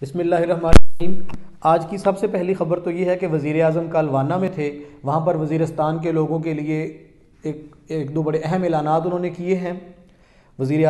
بسم اللہ الرحمن الرحیم۔ آج کی سب سے پہلی خبر تو یہ ہے کہ وزیر اعظم کل وانا میں تھے، وہاں پر وزیرستان کے لوگوں کے لیے ایک دو بڑے اہم اعلانات انہوں نے کیے ہیں وزیر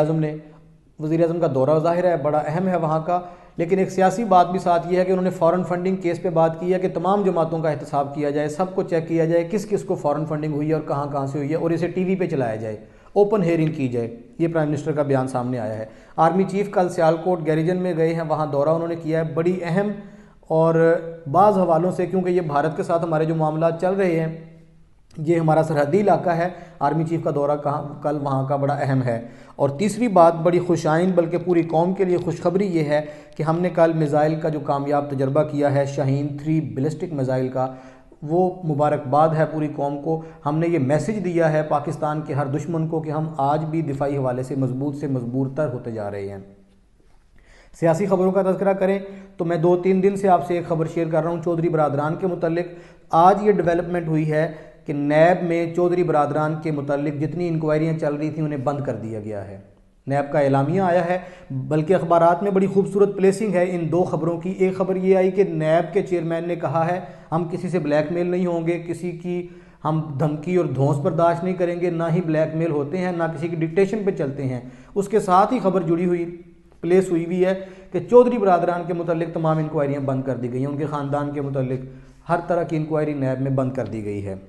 اعظم کا دورہ ظاہر ہے بڑا اہم ہے وہاں کا، لیکن ایک سیاسی بات بھی ساتھ یہ ہے کہ انہوں نے فارن فنڈنگ کیس پہ بات کی ہے کہ تمام جماعتوں کا احتساب کیا جائے، سب کو چیک کیا جائے کس کس کو فارن فنڈنگ ہوئی ہے اور کہاں کہاں سے ہوئی ہے، اور اسے ٹی وی پہ چلایا جائے، اوپن ہیئرنگ کی جائے۔ یہ پرائم منسٹر کا بیان سامنے آیا ہے۔ آرمی چیف کل سیالکوٹ گیریجن میں گئے ہیں، وہاں دورہ انہوں نے کیا ہے بڑی اہم، اور بعض حوالوں سے کیونکہ یہ بھارت کے ساتھ ہمارے جو معاملات چل رہے ہیں، یہ ہمارا سرحدی علاقہ ہے، آرمی چیف کا دورہ کل وہاں کا بڑا اہم ہے۔ اور تیسری بات بڑی خوش آئند بلکہ پوری قوم کے لیے خوشخبری یہ ہے کہ ہم نے کل میزائل کا جو کامیاب تجربہ کیا ہے، شاہین 3 بیلسٹک میزائل کا، وہ مبارکباد ہے پوری قوم کو۔ ہم نے یہ میسج دیا ہے پاکستان کے ہر دشمن کو کہ ہم آج بھی دفاعی حوالے سے مضبوط تر ہوتے جا رہے ہیں۔ سیاسی خبروں کا تذکرہ کریں تو میں 2-3 دن سے آپ سے ایک خبر شیئر کر رہا ہوں چودھری برادران کے متعلق۔ آج یہ ڈیولپمنٹ ہوئی ہے کہ نیب میں چودھری برادران کے متعلق جتنی انکوائریاں چل رہی تھیں انہیں بند کر دیا گیا ہے۔ نیب کا اعلامیہ آیا ہے، بلکہ اخبارات میں بڑی خوبصورت پلیسنگ ہے ان دو خبروں کی۔ ایک خبر یہ آئی کہ نیب کے چیئرمین نے کہا ہے ہم کسی سے بلیک میل نہیں ہوں گے، کسی کی ہم دھمکی اور دھونس برداشت نہیں کریں گے، نہ ہی بلیک میل ہوتے ہیں، نہ کسی کی ڈکٹیشن پہ چلتے ہیں۔ اس کے ساتھ ہی خبر جڑی ہوئی پلیس ہوئی ہے کہ چودھری برادران کے متعلق تمام انکوائریاں بند کر دی گئی ہیں، ان کے خاندان کے متعلق ہر طرح کی انکوائری نیب میں بند کر دی گئی ہے۔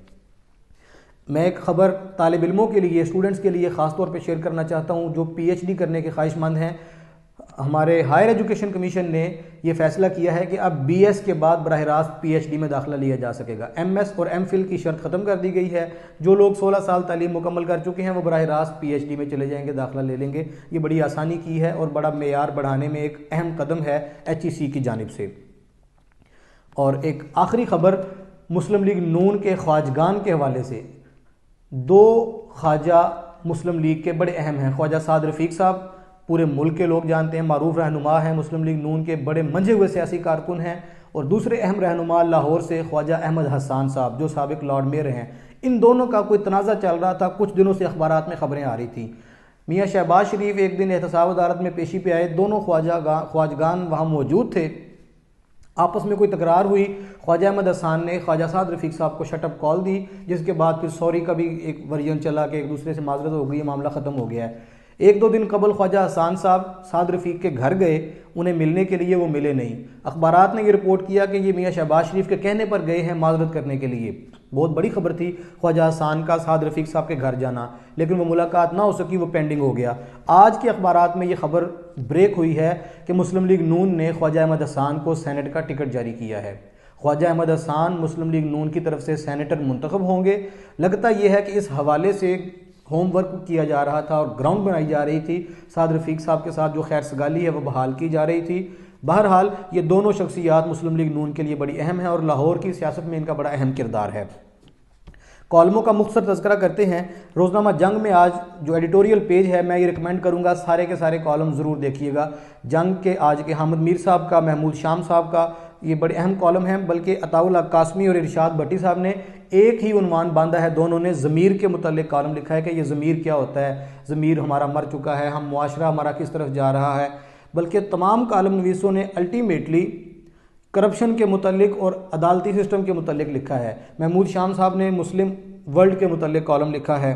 میں ایک خبر طالب علموں کے لیے، اسٹوڈنٹس کے لیے خاص طور پہ شیئر کرنا چاہتا ہوں جو پی ایچ ڈی کرنے کے خواہش مند ہیں۔ ہمارے ہائر ایجوکیشن کمیشن نے یہ فیصلہ کیا ہے کہ اب بی ایس کے بعد براہ راست پی ایچ ڈی میں داخلہ لیا جا سکے گا۔ ایم ایس اور ایم فل کی شرط ختم کر دی گئی ہے، جو لوگ 16 سال تعلیم مکمل کر چکے ہیں وہ براہ راست پی ایچ ڈی میں چلے جائیں گے، داخلہ لے لیں گے۔ یہ بڑی آسانی کی ہے اور بڑا معیار بڑھانے میں ایک اہم قدم ہے ایچ ای سی کی جانب سے۔ اور ایک آخری خبر مسلم لیگ نون کے خواجگان کے حوالے سے، دو خواجہ مسلم لیگ کے بڑے اہم ہیں۔ خواجہ سعد رفیق صاحب پورے ملک کے لوگ جانتے ہیں، معروف رہنما ہیں، مسلم لیگ نون کے بڑے منجھے ہوئے سیاسی کارکن ہیں، اور دوسرے اہم رہنما لاہور سے خواجہ احمد حسان صاحب جو سابق لارڈ میئر ہیں۔ ان دونوں کا کوئی تنازع چل رہا تھا، کچھ دنوں سے اخبارات میں خبریں آ رہی تھیں۔ میاں شہباز شریف ایک دن احتساب عدالت میں پیشی پہ آئے، دونوں خواجگان وہاں موجود تھے، آپس میں کوئی تکرار ہوئی، خواجہ احمد حسان نے خواجہ سعد رفیق صاحب کو شٹ اپ کال دی، جس کے بعد پھر سوری کا بھی ایک ورژن چلا کہ ایک دوسرے سے معذرت ہو گئی، یہ معاملہ ختم ہو گیا ہے۔ 1-2 دن قبل خواجہ حسان صاحب سعد رفیق کے گھر گئے، انہیں ملنے کے لیے، وہ ملے نہیں۔ اخبارات نے یہ رپورٹ کیا کہ یہ میاں شہباز شریف کے کہنے پر گئے ہیں معذرت کرنے کے لیے۔ بہت بڑی خبر تھی خواجہ حسان کا سعد رفیق صاحب کے گھر جانا، لیکن وہ ملاقات نہ ہو سکی، وہ پینڈنگ ہو گیا۔ آج کے اخبارات میں یہ خبر بریک ہوئی ہے کہ مسلم لیگ نون نے خواجہ احمد حسان کو سینٹ کا ٹکٹ جاری کیا ہے۔ خواجہ احمد حسان مسلم لیگ نون کی طرف سے سینیٹر منتخب ہوں گے۔ لگتا یہ ہے کہ اس حوالے سے ہوم ورک کیا جا رہا تھا اور گراؤنڈ بنائی جا رہی تھی، سعد رفیق صاحب کے ساتھ جو خیر سگالی ہے وہ بحال کی جا رہی تھی۔ بہرحال یہ دونوں شخصیات مسلم لیگ نون کے لیے بڑی اہم ہیں اور لاہور کی سیاست میں ان کا بڑا اہم کردار ہے۔ کالموں کا مختصر تذکرہ کرتے ہیں۔ روزنامہ جنگ میں آج جو ایڈیٹوریل پیج ہے، میں یہ ریکمینڈ کروں گا سارے کے سارے کالم ضرور دیکھیے گا۔ جنگ کے آج کے حامد میر صاحب کا، محمود شام صاحب کا، یہ بڑے اہم کالم ہیں، بلکہ عطاء اللہ قاسمی اور ارشاد بھٹی صاحب نے ایک ہی عنوان باندھا ہے، دونوں نے ضمیر کے متعلق کالم لکھا ہے کہ یہ ضمیر کیا ہوتا ہے، ضمیر ہمارا مر چکا ہے، ہم معاشرہ ہمارا کس طرف جا رہا ہے۔ بلکہ تمام کالم نویسوں نے الٹیمیٹلی کرپشن کے متعلق اور عدالتی سسٹم کے متعلق لکھا ہے۔ محمود شام صاحب نے مسلم ورلڈ کے متعلق کالم لکھا ہے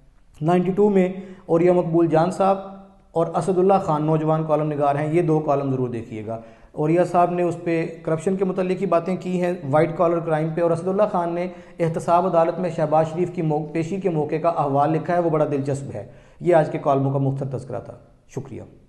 92 میں، اور یہ مقبول جان صاحب اور اسد اللہ خان نوجوان کالم نگار ہیں، یہ 2 کالم ضرور دیکھیے گا۔ اوریا صاحب نے اس پہ کرپشن کے متعلق ہی باتیں کی ہیں، وائٹ کالر کرائم پہ، اور اسد اللہ خان نے احتساب عدالت میں شہباز شریف کی پیشی کے موقع کا احوال لکھا ہے، وہ بڑا دلچسپ ہے۔ یہ آج کے کالموں کا مختصر تذکرہ تھا، شکریہ۔